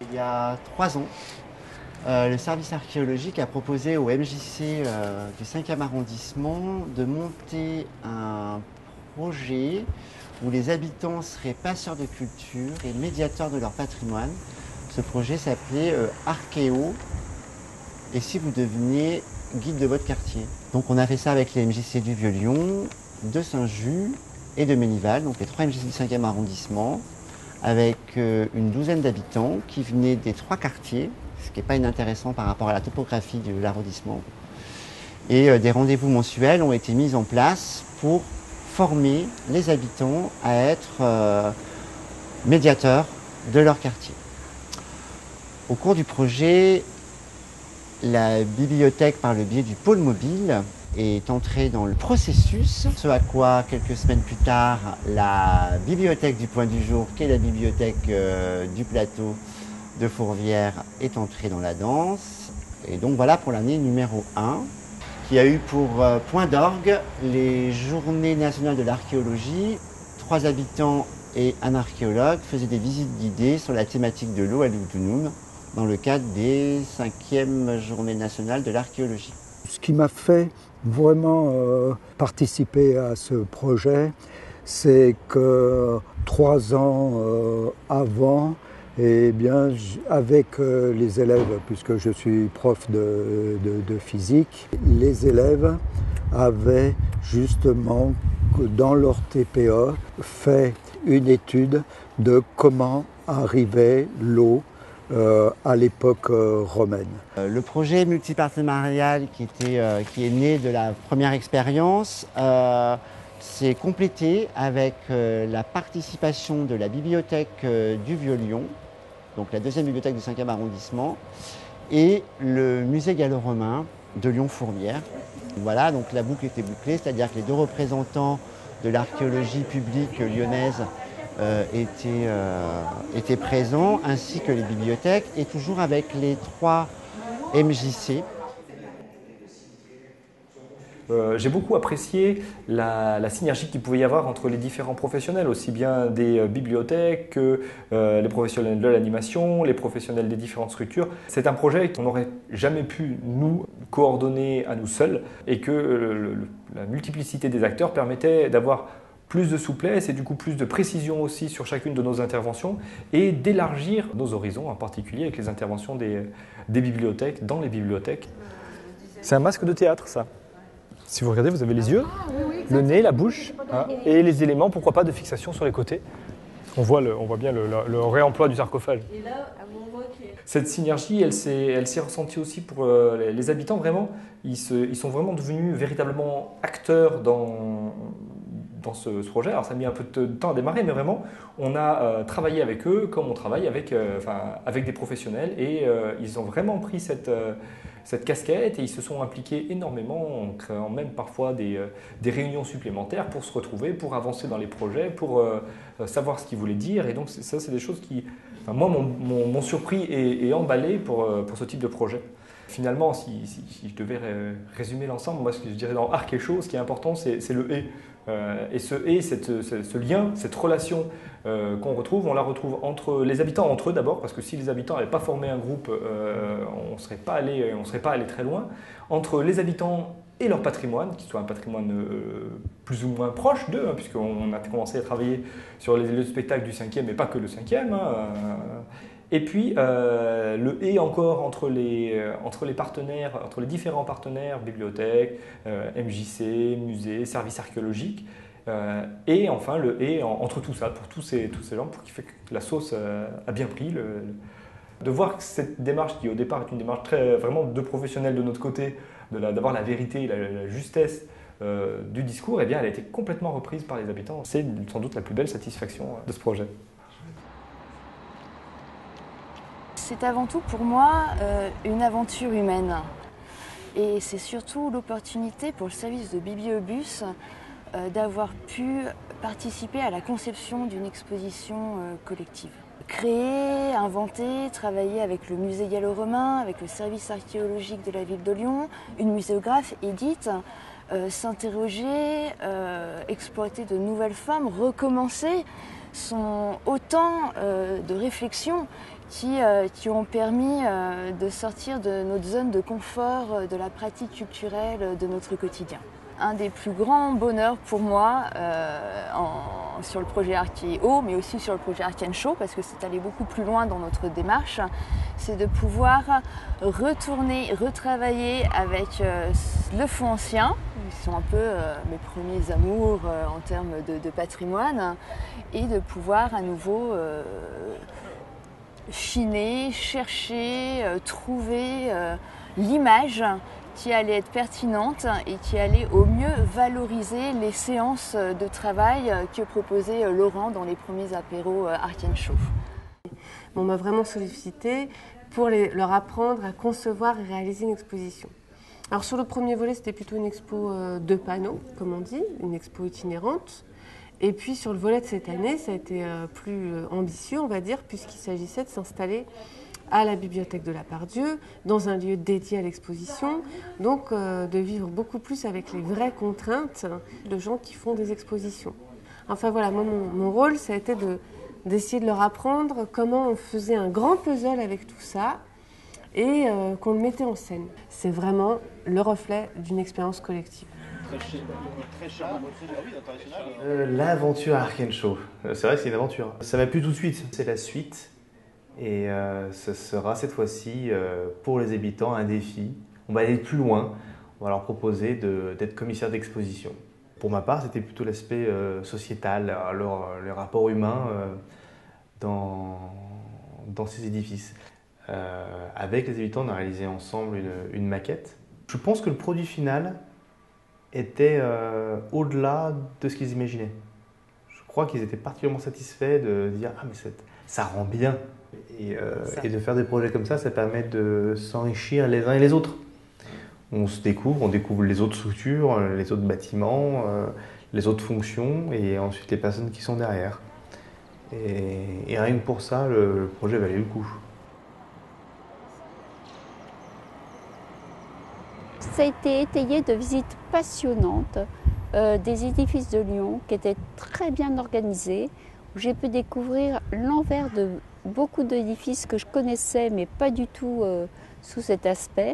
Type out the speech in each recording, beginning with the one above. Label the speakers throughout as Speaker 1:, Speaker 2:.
Speaker 1: Il y a 3 ans, le service archéologique a proposé au MJC du 5e arrondissement de monter un projet où les habitants seraient passeurs de culture et médiateurs de leur patrimoine. Ce projet s'appelait Archéo, et si vous deveniez guide de votre quartier. Donc on a fait ça avec les MJC du Vieux-Lyon, de Saint-Just et de Ménival, donc les 3 MJC du 5e arrondissement, avec une douzaine d'habitants qui venaient des 3 quartiers, ce qui n'est pas inintéressant par rapport à la topographie de l'arrondissement. Et des rendez-vous mensuels ont été mis en place pour former les habitants à être médiateurs de leur quartier. Au cours du projet, la bibliothèque, par le biais du pôle mobile, est entrée dans le processus, ce à quoi, quelques semaines plus tard, la bibliothèque du Point du Jour, qui est la bibliothèque du plateau de Fourvière, est entrée dans la danse. Et donc voilà pour l'année numéro 1, qui a eu pour point d'orgue les Journées nationales de l'archéologie. 3 habitants et un archéologue faisaient des visites guidées sur la thématique de l'eau à Loudounioum, dans le cadre des 5e Journées nationales de l'archéologie.
Speaker 2: Ce qui m'a fait vraiment participer à ce projet, c'est que 3 ans avant, eh bien, avec les élèves, puisque je suis prof de physique, les élèves avaient justement, dans leur TPE, fait une étude de comment arrivait l'eau à l'époque romaine.
Speaker 1: Le projet multipartenarial qui est né de la première expérience s'est complété avec la participation de la bibliothèque du Vieux-Lyon, donc la 2e bibliothèque du 5e arrondissement, et le musée gallo-romain de Lyon-Fourvière. Voilà, donc la boucle était bouclée, c'est-à-dire que les 2 représentants de l'archéologie publique lyonnaise étaient présents, ainsi que les bibliothèques, et toujours avec les 3 MJC.
Speaker 3: J'ai beaucoup apprécié la synergie qu'il pouvait y avoir entre les différents professionnels, aussi bien des bibliothèques que les professionnels de l'animation, les professionnels des différentes structures. C'est un projet qu'on n'aurait jamais pu nous coordonner à nous seuls, et que la multiplicité des acteurs permettait d'avoir plus de souplesse et du coup plus de précision aussi sur chacune de nos interventions, et d'élargir nos horizons, en particulier avec les interventions des bibliothèques, dans les bibliothèques. C'est un masque de théâtre, ça. Si vous regardez, vous avez les yeux, le nez, la bouche, hein, et les éléments, pourquoi pas, de fixation sur les côtés. On voit bien le réemploi du sarcophage. Cette synergie, elle s'est ressentie aussi pour les habitants. Vraiment, ils sont vraiment devenus véritablement acteurs dans ce projet. Alors ça a mis un peu de temps à démarrer, mais vraiment, on a travaillé avec eux comme on travaille avec des professionnels, et ils ont vraiment pris cette casquette, et ils se sont impliqués énormément en créant même parfois des réunions supplémentaires pour se retrouver, pour avancer dans les projets, pour savoir ce qu'ils voulaient dire. Et donc ça, c'est des choses qui, moi, m'ont surpris et emballé pour ce type de projet. Finalement, si je devais résumer l'ensemble, moi, ce que je dirais dans Arc et Show, ce qui est important, c'est le « et ». Et ce lien, cette relation qu'on retrouve, on la retrouve entre les habitants, entre eux d'abord, parce que si les habitants n'avaient pas formé un groupe, on ne serait pas allé très loin. Entre les habitants et leur patrimoine, qui soit un patrimoine plus ou moins proche d'eux, hein, puisqu'on a commencé à travailler sur les lieux de spectacle du 5e, mais pas que le 5e. Et puis le « et » encore entre les partenaires, entre les différents partenaires, bibliothèques, MJC, musées, services archéologiques, et enfin le « et » entre tout ça, pour tous ces gens, pour qui fait que la sauce a bien pris. De voir que cette démarche, qui au départ est une démarche vraiment de professionnels de notre côté, d'avoir la vérité, la justesse du discours, eh bien, elle a été complètement reprise par les habitants. C'est sans doute la plus belle satisfaction de ce projet.
Speaker 4: C'est avant tout pour moi une aventure humaine, et c'est surtout l'opportunité pour le service de Bibliobus d'avoir pu participer à la conception d'une exposition collective. Créer, inventer, travailler avec le musée gallo-romain, avec le service archéologique de la ville de Lyon, une muséographe, Edith, s'interroger, exploiter de nouvelles formes, recommencer, sont autant de réflexions qui ont permis de sortir de notre zone de confort, de la pratique culturelle de notre quotidien. Un des plus grands bonheurs pour moi sur le projet Archéo, mais aussi sur le projet Arcane Show, parce que c'est allé beaucoup plus loin dans notre démarche, c'est de pouvoir retravailler avec le fonds ancien, qui sont un peu mes premiers amours en termes de patrimoine, et de pouvoir à nouveau chiner, chercher, trouver l'image qui allait être pertinente et qui allait au mieux valoriser les séances de travail que proposait Laurent dans les premiers apéros Arcane Show.
Speaker 5: On m'a vraiment sollicité pour leur apprendre à concevoir et réaliser une exposition. Alors sur le premier volet, c'était plutôt une expo de panneaux, comme on dit, une expo itinérante. Et puis sur le volet de cette année, ça a été plus ambitieux, on va dire, puisqu'il s'agissait de s'installer à la bibliothèque de la Part-Dieu, dans un lieu dédié à l'exposition, donc de vivre beaucoup plus avec les vraies contraintes de gens qui font des expositions. Enfin voilà, moi, mon rôle, ça a été d'essayer de leur apprendre comment on faisait un grand puzzle avec tout ça et qu'on le mettait en scène. C'est vraiment le reflet d'une expérience collective.
Speaker 6: L'aventure Arcane Show, c'est vrai que c'est une aventure. Ça m'a plu tout de suite, c'est la suite. Et ce sera cette fois-ci, pour les habitants, un défi. On va aller plus loin, on va leur proposer d'être commissaire d'exposition. Pour ma part, c'était plutôt l'aspect sociétal, le rapport humain dans ces édifices. Avec les habitants, on a réalisé ensemble une maquette. Je pense que le produit final était au-delà de ce qu'ils imaginaient. Je crois qu'ils étaient particulièrement satisfaits de dire « Ah, mais ça rend bien ». Et de faire des projets comme ça permet de s'enrichir les uns et les autres. On découvre les autres structures, les autres bâtiments, les autres fonctions et ensuite les personnes qui sont derrière. Et rien que pour ça, le projet valait le coup.
Speaker 7: Ça a été étayé de visites passionnantes des édifices de Lyon qui étaient très bien organisés, où j'ai pu découvrir l'envers de beaucoup d'édifices que je connaissais, mais pas du tout sous cet aspect.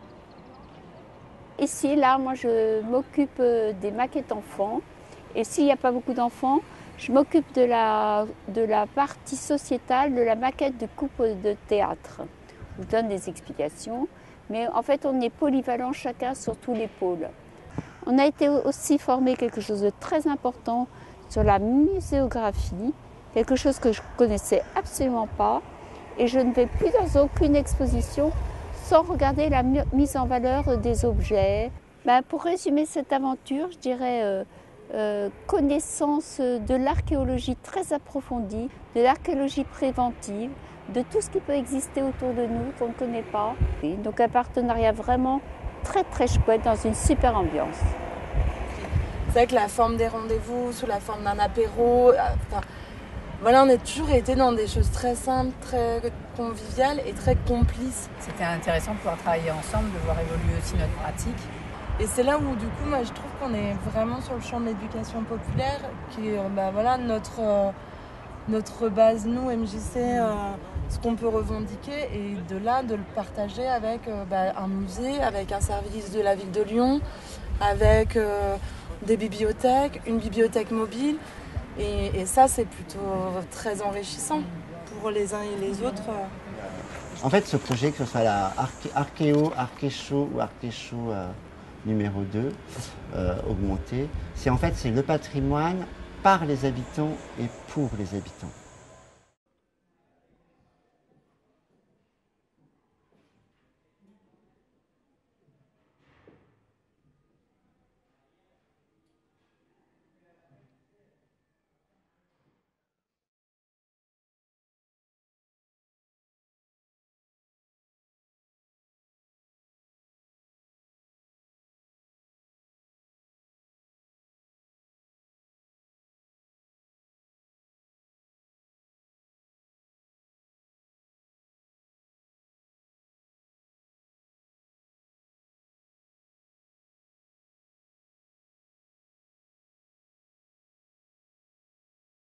Speaker 7: Ici, là, moi, je m'occupe des maquettes enfants. Et s'il n'y a pas beaucoup d'enfants, je m'occupe de la partie sociétale, de la maquette de coupe de théâtre. Je vous donne des explications. Mais en fait, on est polyvalent chacun sur tous les pôles. On a été aussi formé quelque chose de très important sur la muséographie, quelque chose que je ne connaissais absolument pas. Et je ne vais plus dans aucune exposition sans regarder la mise en valeur des objets. Pour résumer cette aventure, je dirais connaissance de l'archéologie très approfondie, de l'archéologie préventive, de tout ce qui peut exister autour de nous qu'on ne connaît pas. Et donc un partenariat vraiment très très chouette dans une super ambiance.
Speaker 8: C'est vrai que la forme des rendez-vous, sous la forme d'un apéro, voilà, on a toujours été dans des choses très simples, très conviviales et très complices.
Speaker 9: C'était intéressant de pouvoir travailler ensemble, de voir évoluer aussi notre pratique.
Speaker 8: Et c'est là où du coup, moi, je trouve qu'on est vraiment sur le champ de l'éducation populaire, qui est voilà, notre base, nous, MJC, ce qu'on peut revendiquer, et de là, de le partager avec un musée, avec un service de la ville de Lyon, avec des bibliothèques, une bibliothèque mobile. Et ça, c'est plutôt très enrichissant pour les uns et les autres.
Speaker 1: En fait, ce projet, que ce soit la Archéo, Archéo ou Archéo numéro 2, augmenté, c'est le patrimoine par les habitants et pour les habitants.